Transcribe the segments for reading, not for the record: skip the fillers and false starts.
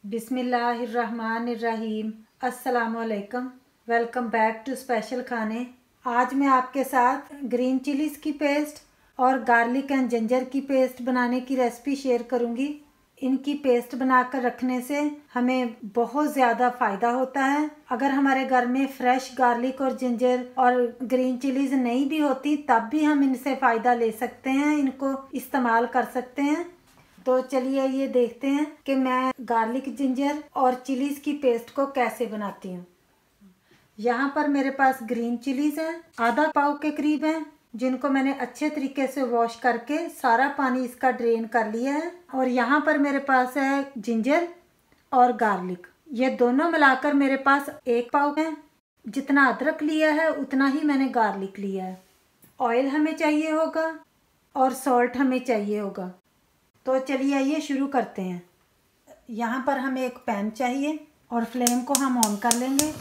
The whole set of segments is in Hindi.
बिस्मिल्लाहिर्रहमानिर्रहीम। अस्सलामुअलैकुम। वेलकम बैक टू स्पेशल खाने। आज मैं आपके साथ ग्रीन चिलीज़ की पेस्ट और गार्लिक एंड जिंजर की पेस्ट बनाने की रेसिपी शेयर करूंगी। इनकी पेस्ट बनाकर रखने से हमें बहुत ज़्यादा फ़ायदा होता है। अगर हमारे घर में फ्रेश गार्लिक और जिंजर और ग्रीन चिलीज़ नहीं भी होती तब भी हम इनसे फ़ायदा ले सकते हैं, इनको इस्तेमाल कर सकते हैं। तो चलिए ये देखते हैं कि मैं गार्लिक जिंजर और चिलीज़ की पेस्ट को कैसे बनाती हूँ। यहाँ पर मेरे पास ग्रीन चिलीज़ है, आधा पाव के करीब है, जिनको मैंने अच्छे तरीके से वॉश करके सारा पानी इसका ड्रेन कर लिया है। और यहाँ पर मेरे पास है जिंजर और गार्लिक, ये दोनों मिलाकर मेरे पास 1 पाव है। जितना अदरक लिया है उतना ही मैंने गार्लिक लिया है। ऑयल हमें चाहिए होगा और सॉल्ट हमें चाहिए होगा। तो चलिए आइए शुरू करते हैं। यहाँ पर हमें एक पैन चाहिए और फ्लेम को हम ऑन कर लेंगे।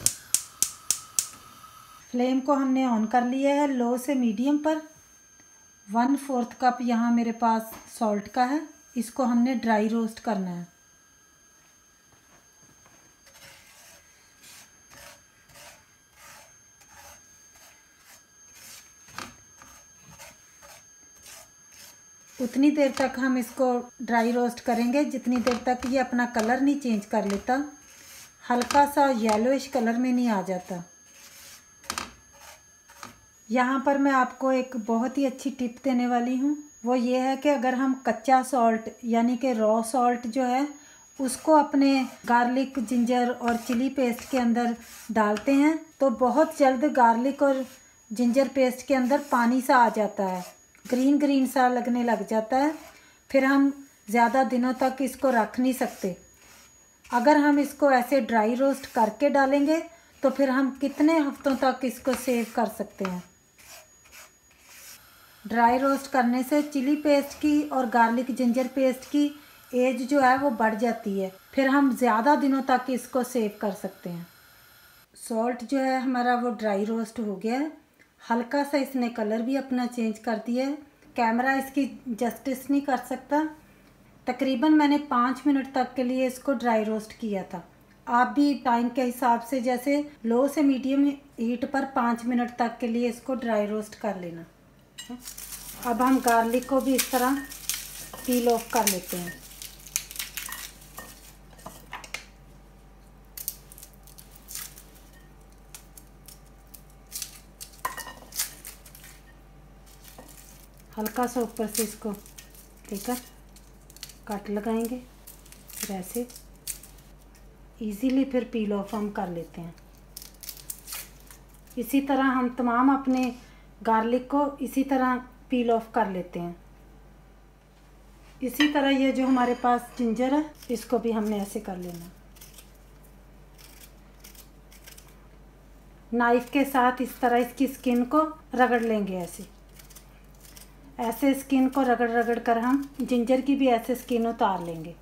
फ्लेम को हमने ऑन कर लिया है लो से मीडियम पर। 1/4 कप यहाँ मेरे पास सॉल्ट का है, इसको हमने ड्राई रोस्ट करना है। उतनी देर तक हम इसको ड्राई रोस्ट करेंगे जितनी देर तक ये अपना कलर नहीं चेंज कर लेता, हल्का सा येलोइश कलर में नहीं आ जाता। यहाँ पर मैं आपको एक बहुत ही अच्छी टिप देने वाली हूँ, वो ये है कि अगर हम कच्चा सॉल्ट यानी कि रॉ सॉल्ट जो है उसको अपने गार्लिक जिंजर और चिली पेस्ट के अंदर डालते हैं तो बहुत जल्द गार्लिक और जिंजर पेस्ट के अंदर पानी सा आ जाता है, ग्रीन ग्रीन सा लगने लग जाता है। फिर हम ज़्यादा दिनों तक इसको रख नहीं सकते। अगर हम इसको ऐसे ड्राई रोस्ट करके डालेंगे तो फिर हम कितने हफ्तों तक इसको सेव कर सकते हैं। ड्राई रोस्ट करने से चिली पेस्ट की और गार्लिक जिंजर पेस्ट की एज जो है वो बढ़ जाती है, फिर हम ज़्यादा दिनों तक इसको सेव कर सकते हैं। सॉल्ट जो है हमारा वो ड्राई रोस्ट हो गया है, हल्का सा इसने कलर भी अपना चेंज कर दिया है। कैमरा इसकी जस्टिस नहीं कर सकता। तकरीबन मैंने 5 मिनट तक के लिए इसको ड्राई रोस्ट किया था। आप भी टाइम के हिसाब से जैसे लो से मीडियम हीट पर 5 मिनट तक के लिए इसको ड्राई रोस्ट कर लेना। अब हम गार्लिक को भी इस तरह पील ऑफ कर लेते हैं। हल्का सा ऊपर से इसको लेकर कट लगाएंगे, फिर ऐसे इजीली फिर पील ऑफ हम कर लेते हैं। इसी तरह हम तमाम अपने गार्लिक को इसी तरह पील ऑफ कर लेते हैं। इसी तरह ये जो हमारे पास जिंजर है इसको भी हमने ऐसे कर लेना। नाइफ के साथ इस तरह इसकी स्किन को रगड़ लेंगे। ऐसे स्किन को रगड़ रगड़ कर हम जिंजर की भी ऐसे स्किन उतार लेंगे।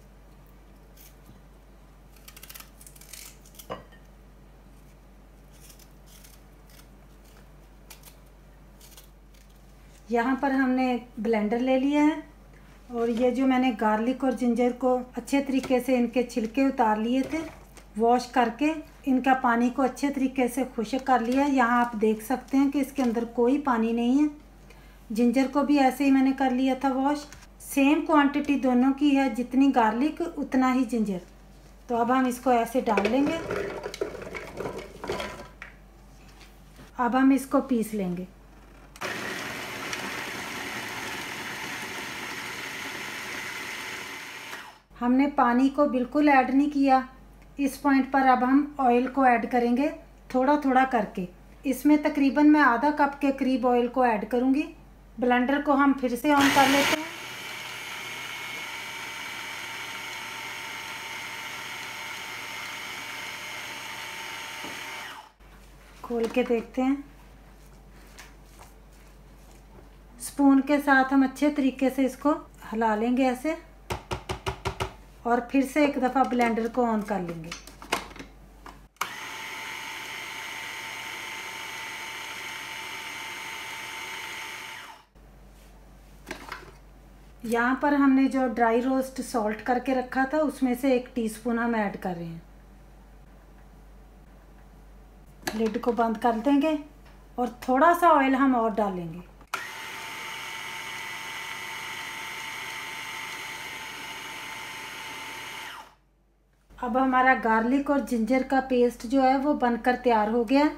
यहाँ पर हमने ब्लेंडर ले लिया है और ये जो मैंने गार्लिक और जिंजर को अच्छे तरीके से इनके छिलके उतार लिए थे, वॉश करके इनका पानी को अच्छे तरीके से खुश्क कर लिया है। यहाँ आप देख सकते हैं कि इसके अंदर कोई पानी नहीं है। जिंजर को भी ऐसे ही मैंने कर लिया था वॉश। सेम क्वांटिटी दोनों की है, जितनी गार्लिक उतना ही जिंजर। तो अब हम इसको ऐसे डाल लेंगे। अब हम इसको पीस लेंगे। हमने पानी को बिल्कुल ऐड नहीं किया। इस पॉइंट पर अब हम ऑयल को ऐड करेंगे थोड़ा थोड़ा करके। इसमें तकरीबन मैं आधा कप के करीब ऑयल को ऐड करूँगी। ब्लेंडर को हम फिर से ऑन कर लेते हैं। खोल के देखते हैं। स्पून के साथ हम अच्छे तरीके से इसको हिला लेंगे ऐसे, और फिर से एक दफ़ा ब्लेंडर को ऑन कर लेंगे। यहाँ पर हमने जो ड्राई रोस्ट सॉल्ट करके रखा था उसमें से 1 टीस्पून हम ऐड कर रहे हैं। लिड को बंद कर देंगे और थोड़ा सा ऑयल हम और डालेंगे। अब हमारा गार्लिक और जिंजर का पेस्ट जो है वो बनकर तैयार हो गया।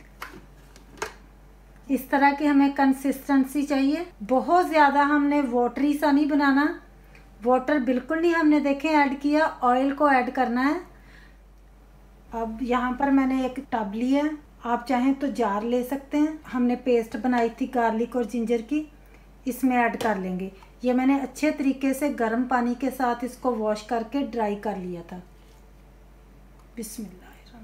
इस तरह की हमें कंसिस्टेंसी चाहिए। बहुत ज़्यादा हमने वाटरी सा नहीं बनाना, वाटर बिल्कुल नहीं हमने देखें ऐड किया, ऑयल को ऐड करना है। अब यहाँ पर मैंने एक टब लिया, आप चाहें तो जार ले सकते हैं। हमने पेस्ट बनाई थी गार्लिक और जिंजर की, इसमें ऐड कर लेंगे। ये मैंने अच्छे तरीके से गर्म पानी के साथ इसको वॉश करके ड्राई कर लिया था। बिस्मिल्लाह।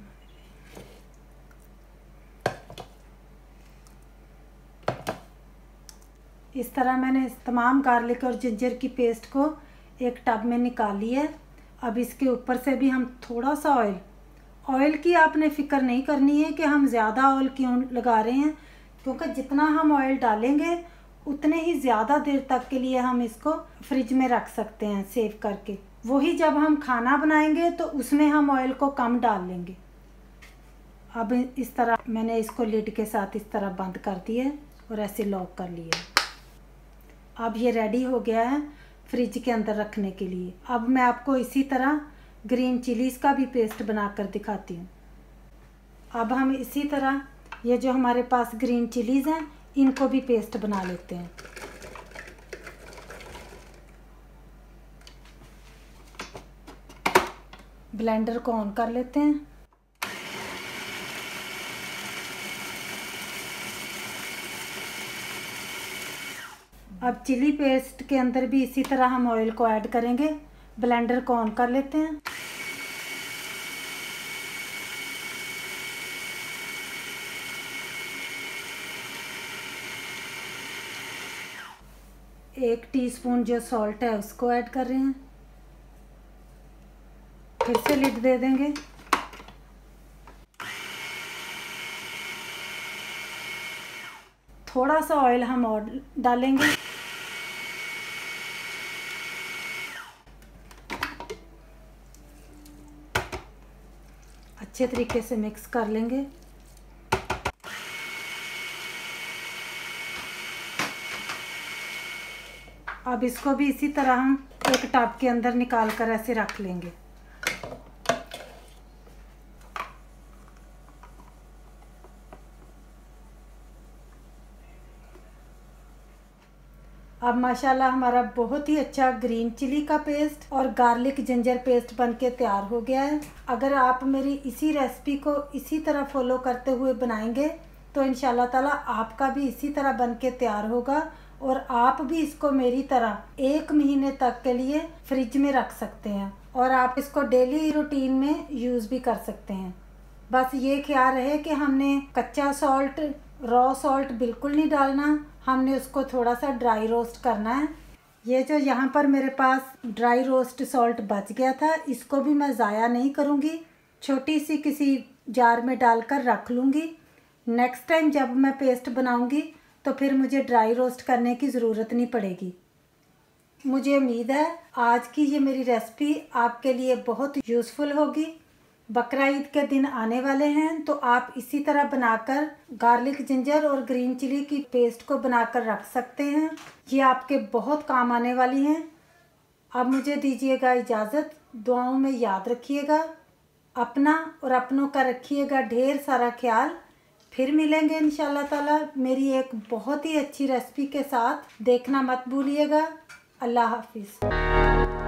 इस तरह मैंने तमाम गार्लिक और जिंजर की पेस्ट को एक टब में निकाल लिया है। अब इसके ऊपर से भी हम थोड़ा सा ऑयल की आपने फ़िक्र नहीं करनी है कि हम ज़्यादा ऑयल क्यों लगा रहे हैं, क्योंकि जितना हम ऑयल डालेंगे उतने ही ज़्यादा देर तक के लिए हम इसको फ्रिज में रख सकते हैं सेव करके। वही जब हम खाना बनाएंगे तो उसमें हम ऑयल को कम डाल लेंगे। अब इस तरह मैंने इसको लिड के साथ इस तरह बंद कर दिया और ऐसे लॉक कर लिया। अब ये रेडी हो गया है फ्रिज के अंदर रखने के लिए। अब मैं आपको इसी तरह ग्रीन चिलीज़ का भी पेस्ट बनाकर दिखाती हूँ। अब हम इसी तरह ये जो हमारे पास ग्रीन चिलीज़ हैं इनको भी पेस्ट बना लेते हैं। ब्लेंडर को ऑन कर लेते हैं। अब चिली पेस्ट के अंदर भी इसी तरह हम ऑयल को ऐड करेंगे। ब्लेंडर को ऑन कर लेते हैं। एक टीस्पून जो सॉल्ट है उसको ऐड कर रहे हैं। फिर से लिड दे देंगे। थोड़ा सा ऑयल हम और डालेंगे। अच्छे तरीके से मिक्स कर लेंगे। अब इसको भी इसी तरह हम एक टब के अंदर निकाल कर ऐसे रख लेंगे। अब माशाल्लाह हमारा बहुत ही अच्छा ग्रीन चिली का पेस्ट और गार्लिक जिंजर पेस्ट बनके तैयार हो गया है। अगर आप मेरी इसी रेसिपी को इसी तरह फॉलो करते हुए बनाएंगे तो इंशाल्लाह ताला आपका भी इसी तरह बनके तैयार होगा और आप भी इसको मेरी तरह 1 महीने तक के लिए फ्रिज में रख सकते हैं और आप इसको डेली रूटीन में यूज़ भी कर सकते हैं। बस ये ख्याल रहे कि हमने कच्चा सॉल्ट, रॉ सॉल्ट बिल्कुल नहीं डालना, हमने उसको थोड़ा सा ड्राई रोस्ट करना है। ये जो यहाँ पर मेरे पास ड्राई रोस्ट सॉल्ट बच गया था इसको भी मैं ज़ाया नहीं करूँगी, छोटी सी किसी जार में डालकर रख लूँगी। नेक्स्ट टाइम जब मैं पेस्ट बनाऊँगी तो फिर मुझे ड्राई रोस्ट करने की ज़रूरत नहीं पड़ेगी। मुझे उम्मीद है आज की ये मेरी रेसिपी आपके लिए बहुत यूज़फुल होगी। बकरा ईद के दिन आने वाले हैं तो आप इसी तरह बनाकर गार्लिक जिंजर और ग्रीन चिली की पेस्ट को बनाकर रख सकते हैं। ये आपके बहुत काम आने वाली हैं। अब मुझे दीजिएगा इजाज़त। दुआओं में याद रखिएगा, अपना और अपनों का रखिएगा ढेर सारा ख्याल। फिर मिलेंगे इंशाल्लाह ताला मेरी एक बहुत ही अच्छी रेसिपी के साथ। देखना मत भूलिएगा। अल्लाह हाफिज़।